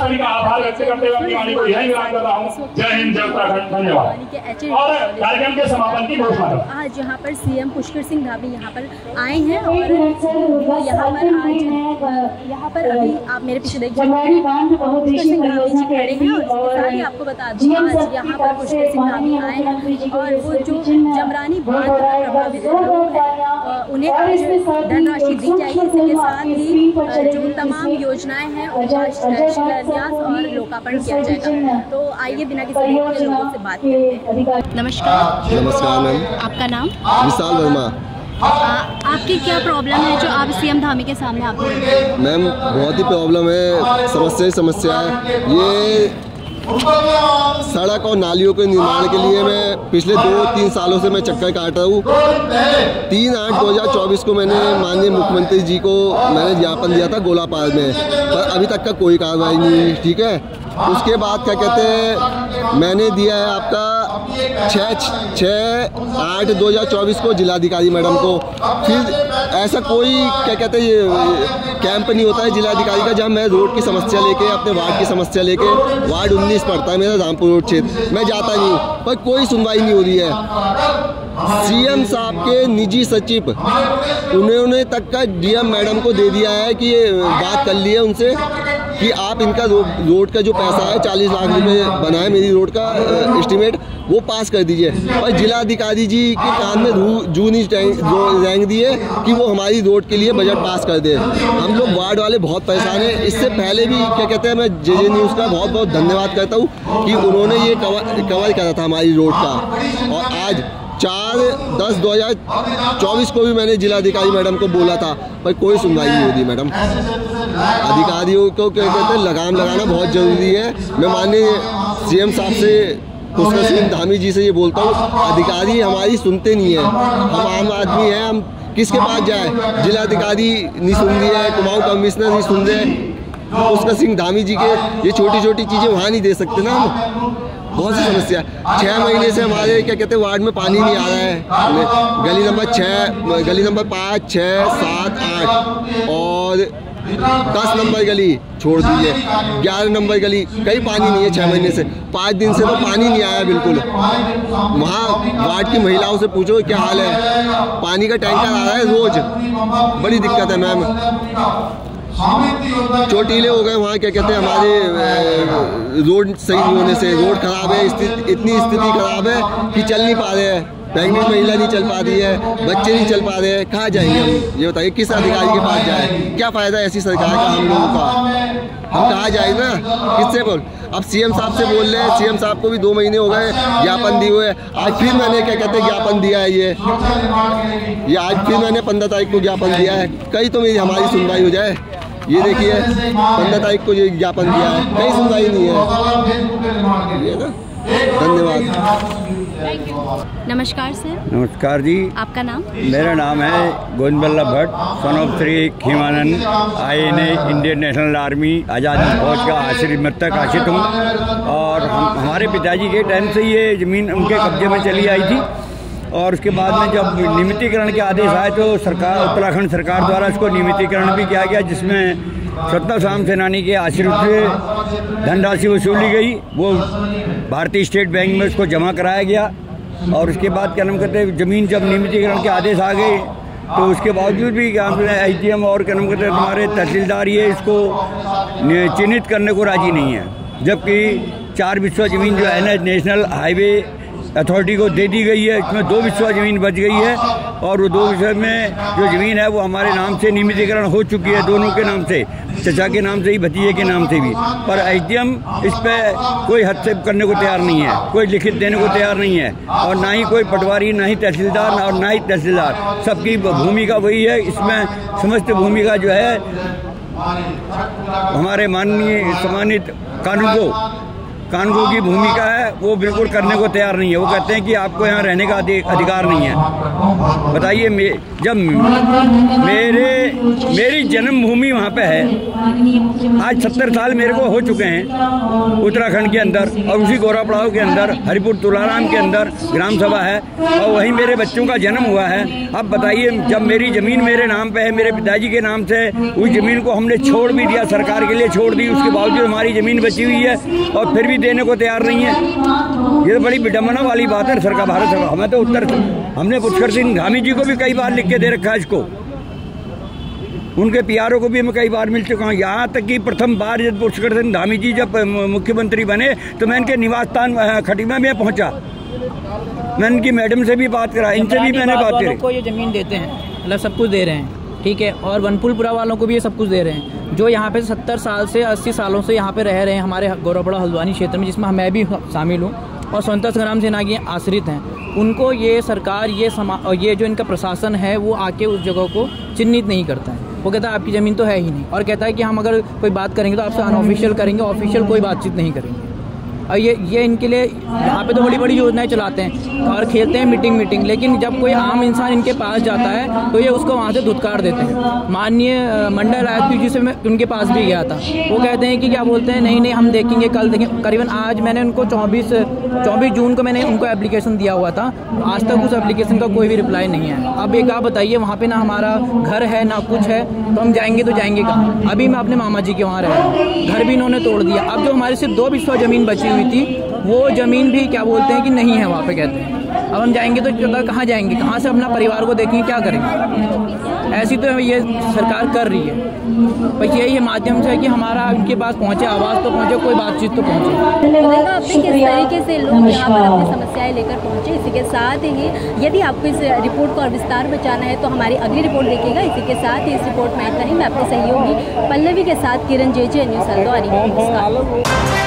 सभी का आभार व्यक्त करते हुए अपनी वाणी को यही विराम करता हूँ। जय हिंद, जय उत्तराखंड, धन्यवाद। और कार्यक्रम के समापन की घोषणा। आज यहाँ पर सीएम पुष्कर सिंह धामी यहाँ पर आए हैं और यहाँ पर आज यहाँ पर अभी आप मेरे पीछे देख सकते हैं पुष्कर सिंह धामी जी खड़े हैं। और साथ ही आपको बता दूं आज यहाँ पर पुष्कर सिंह धामी आए हैं और वो जो जमरानी बांध प्रभावित लोग हैं उन्हें आज धनराशि दी जाएगी। इसके साथ ही जो तमाम योजनाएं हैं उनका शिलान्यास और लोकार्पण किया जाएगा। तो आइए बिना किसी देरी के लोगों से बात करते हैं। नमस्कार। नमस्कार मैम। आपका नाम? विशाल वर्मा। आपकी क्या प्रॉब्लम है जो आप सीएम धामी के सामने आप? मैम बहुत ही प्रॉब्लम है, समस्या है। ये सड़क और नालियों के निर्माण के लिए मैं पिछले 2-3 सालों से मैं चक्कर काट रहा हूँ। 3/8/2024 को मैंने माननीय मुख्यमंत्री जी को मैंने ज्ञापन दिया था गोलापार में, पर अभी तक का कोई कार्रवाई नहीं हुई। ठीक है, उसके बाद क्या कहते हैं मैंने दिया है आपका 6/8/2024 को जिलाधिकारी मैडम को। फिर ऐसा कोई क्या कहते हैं ये कैंप नहीं होता है जिलाधिकारी का जहाँ मैं रोड की समस्या लेके अपने वार्ड की समस्या लेके, वार्ड 19 पड़ता है मेरा रामपुर रोड क्षेत्र, मैं जाता नहीं हूँ, पर कोई सुनवाई नहीं हो रही है। सीएम साहब के निजी सचिव उन्होंने तक का डीएम मैडम को दे दिया है कि बात कर ली है उनसे कि आप इनका रोड का जो पैसा है 40 लाख रुपए बना है मेरी रोड का एस्टीमेट, वो पास कर दीजिए। और जिलाधिकारी जी के कान में जू नहीं रेंग दी है कि वो हमारी रोड के लिए बजट पास कर दे। हम लोग वार्ड वाले बहुत परेशान हैं। इससे पहले भी क्या कहते हैं मैं JJ न्यूज़ का बहुत बहुत धन्यवाद करता हूँ कि उन्होंने ये कवर करा था हमारी रोड का। और आज 4/10/2024 को भी मैंने जिलाधिकारी मैडम को बोला था, पर कोई सुनवाई नहीं होती। मैडम अधिकारियों को क्या कहते हैं लगाम लगाना बहुत ज़रूरी है। मैं माननीय सीएम साहब से पुष्कर सिंह धामी जी से ये बोलता हूँ, अधिकारी हमारी सुनते नहीं है। हम आम आदमी हैं, हम किसके पास जाए? जिलाधिकारी नहीं सुन रही है, कुमाऊं कमिश्नर नहीं सुन रहे, पुष्कर सिंह धामी जी के ये छोटी छोटी चीज़ें वहाँ नहीं दे सकते ना हम। बहुत सी समस्या 6 महीने से हमारे क्या कहते हैं वार्ड में पानी नहीं आ रहा है। गली नंबर 6, गली नंबर 5, 6, 7, 8 और 10 नंबर गली छोड़ दीजिए, 11 नंबर गली कहीं पानी नहीं है 6 महीने से। 5 दिन से तो पानी नहीं आया बिल्कुल। वहाँ वार्ड की महिलाओं से पूछो क्या हाल है, पानी का टैंकर आ रहा है रोज, बड़ी दिक्कत है मैम। चोटीले हो गए वहाँ क्या कहते हैं हमारे रोड सही नहीं होने से, रोड खराब है, इतनी स्थिति खराब है कि चल नहीं पा रहे हैं। प्रेगनेंट महिला नहीं चल पा रही है, बच्चे नहीं चल पा रहे हैं, कहाँ जाएंगे हम? ये बताइए किस अधिकारी के पास जाए? क्या फ़ायदा ऐसी सरकार का हम लोगों का? हम कहाँ जाए ना, किससे बोल? अब सीएम साहब से बोल रहे हैं, सीएम साहब को भी 2 महीने हो गए ज्ञापन दिए हुए। आज फिर मैंने क्या कहते हैं ज्ञापन दिया है ये आज फिर मैंने 15 तारीख को ज्ञापन दिया है। कहीं तो मेरी हमारी सुनवाई हो जाए। ये देखिए 15 तारीख को ये ज्ञापन दिया है, कहीं सुनवाई नहीं है। ये ना, धन्यवाद। नमस्कार सर। नमस्कार जी। आपका नाम? मेरा नाम है Govind Vallabh Bhatt, son of Shri Khimanand, INA Indian National Army आज़ाद फौज का आश्रित मृतक आश्रित हूँ। और हमारे पिताजी के टाइम से ये ज़मीन उनके कब्जे में चली आई थी और उसके बाद में जब नियमितीकरण के आदेश आए तो सरकार उत्तराखंड सरकार द्वारा इसको नियमितीकरण भी किया गया, जिसमें स्वतंत्रता संग्राम सेनानी के आश्रित से धनराशि वसूली गई। वो भारतीय स्टेट बैंक में उसको जमा कराया गया। और उसके बाद क्या नाम कहते हैं ज़मीन जब नियमितीकरण के आदेश आ गए तो उसके बावजूद भी क्या IGM और क्या नाम कहते हैं हमारे तहसीलदार ये इसको चिन्हित करने को राजी नहीं है। जबकि 4 बिस्वा ज़मीन जो है ना नेशनल हाईवे अथॉरिटी को दे दी गई है, इसमें 2 बिस्वा ज़मीन बच गई है। और वो 2 बिस्वा में जो ज़मीन है वो हमारे नाम से नियमितीकरण हो चुकी है, दोनों के नाम से, चचा के नाम से ही भतीजे के नाम से भी। पर IGM इस पर कोई हस्तक्षेप करने को तैयार नहीं है, कोई लिखित देने को तैयार नहीं है। और ना ही कोई पटवारी, ना ही तहसीलदार और ना ही तहसीलदार, सबकी भूमिका वही है। इसमें समस्त भूमिका जो है हमारे माननीय सम्मानित कानून को कानून की भूमिका है वो बिल्कुल करने को तैयार नहीं है। वो कहते हैं कि आपको यहाँ रहने का अधिकार नहीं है। बताइए, जब मेरी जन्मभूमि वहाँ पे है, आज 70 साल मेरे को हो चुके हैं उत्तराखंड के अंदर, और उसी गोरा पड़ाव के अंदर हरिपुर तुलाराम के अंदर ग्राम सभा है, और वहीं मेरे बच्चों का जन्म हुआ है। अब बताइए, जब मेरी ज़मीन मेरे नाम पे है, मेरे पिताजी के नाम से, उस ज़मीन को हमने छोड़ भी दिया, सरकार के लिए छोड़ दी, उसके बावजूद हमारी ज़मीन बची हुई है और फिर भी देने को तैयार नहीं है। ये तो बड़ी विडम्बना वाली बात है सरकार, भारत सरकार। हमें तो हमने पुष्कर सिंह धामी जी को भी कई बार लिख के दे रखा है इसको, उनके पीआरओ को भी मैं कई बार मिल चुका हूँ। यहाँ तक कि प्रथम बार जब पुष्कर सिंह धामी जी जब मुख्यमंत्री बने तो मैं इनके निवास स्थान खटीमा में पहुँचा, मैं इनकी मैडम से भी बात करा, इनसे भी मैंने बात करी। को ये ज़मीन देते हैं, मतलब सब कुछ दे रहे हैं, ठीक है, और वनपुलपुरा वालों को भी ये सब कुछ दे रहे हैं, जो यहाँ पे 70 साल से 80 सालों से यहाँ पे रह रहे हैं हमारे गौरवपड़ा हल्द्वानी क्षेत्र में, जिसमें मैं भी शामिल हूँ और स्वतंत्रता संग्राम सेना के आश्रित हैं। उनको ये सरकार, ये जो इनका प्रशासन है वो आके उस जगह को चिन्हित नहीं करता है। वो कहता है आपकी ज़मीन तो है ही नहीं, और कहता है कि हम अगर कोई बात करेंगे तो आपसे अनऑफिशियल करेंगे, ऑफिशियल कोई बातचीत नहीं करेंगे। और ये इनके लिए यहाँ पे तो बड़ी बड़ी योजनाएं चलाते हैं और खेलते हैं मीटिंग, लेकिन जब कोई आम इंसान इनके पास जाता है तो ये उसको वहाँ से धुतकार देते हैं। माननीय मंडल आयुक्त जी से मैं उनके पास भी गया था, वो कहते हैं कि क्या बोलते हैं, नहीं हम देखेंगे, कल देखेंगे। करीबन आज मैंने उनको 24 जून को मैंने उनको एप्लीकेशन दिया हुआ था, आज तक उस एप्लीकेशन का कोई भी रिप्लाई नहीं है। अब एक आप बताइए, वहाँ पर ना हमारा घर है ना कुछ है, तो हम जाएंगे तो जाएंगे कहाँ। अभी मैं अपने मामा जी के वहाँ रह रहा हूँ, घर भी इन्होंने तोड़ दिया। अब जो हमारी सिर्फ 2 बिस्वा ज़मीन बची हुई थी, वो ज़मीन भी क्या बोलते हैं कि नहीं है वहाँ पे, कहते हैं। अब हम जाएंगे तो कहाँ जाएंगे, कहाँ से अपना परिवार को देखेंगे, क्या करेंगे। ऐसी तो ये सरकार कर रही है। बस यही माध्यम से है कि हमारा उनके पास पहुँचे, आवाज़ तो पहुँचे, कोई बातचीत तो पहुँचे। देखा आपने किस तरीके से लोग यहाँ पर अपनी समस्याएं लेकर पहुँचे। इसी के साथ ही यदि आपको इस रिपोर्ट को और विस्तार में जानना है तो हमारी अगली रिपोर्ट देखिएगा। इसी के साथ ही इस रिपोर्ट में इतना ही। मैं अपने सहयोगी पल्लवी के साथ किरण JJ न्यूज़ हल्द्वानी। नमस्कार।